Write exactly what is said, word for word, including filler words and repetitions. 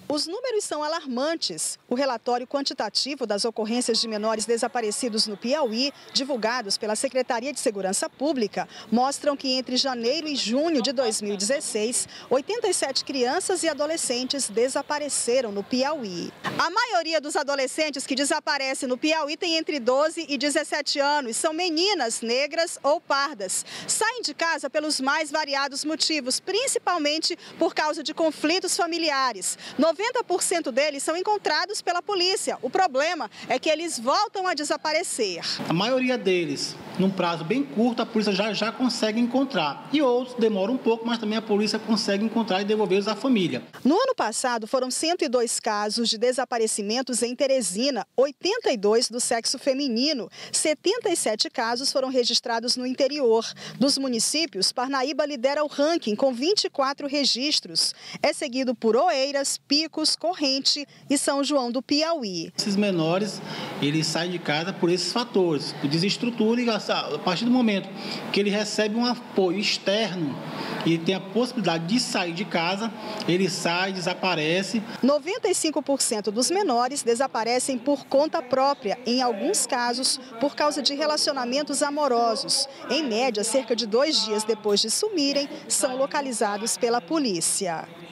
Os números são alarmantes. O relatório quantitativo das ocorrências de menores desaparecidos no Piauí, divulgados pela Secretaria de Segurança Pública, mostram que entre janeiro e junho de dois mil e dezesseis, oitenta e sete crianças e adolescentes desapareceram no Piauí. A maioria dos adolescentes que desaparecem no Piauí tem entre doze e dezessete anos. São meninas negras ou pardas. Saem de casa pelos mais variados motivos, principalmente por causa de conflitos familiares. noventa por cento deles são encontrados pela polícia. O problema é que eles voltam a desaparecer. A maioria deles, num prazo bem curto, a polícia já, já consegue encontrar. E outros demoram um pouco, mas também a polícia consegue encontrar e devolvê-los à família. No ano passado, foram cento e dois casos de desaparecimentos em Teresina, oitenta e dois do sexo feminino. setenta e sete casos foram registrados no interior. Dos municípios, Parnaíba lidera o ranking com vinte e quatro registros. É seguido por Oeiras, Picos, Corrente e São João do Piauí. Esses menores, eles saem de casa por esses fatores, por desestrutura, e a partir do momento que ele recebe um apoio externo e tem a possibilidade de sair de casa, ele sai, desaparece. noventa e cinco por cento dos menores desaparecem por conta própria, em alguns casos, por causa de relacionamentos amorosos. Em média, cerca de dois dias depois de sumirem, são localizados pela polícia.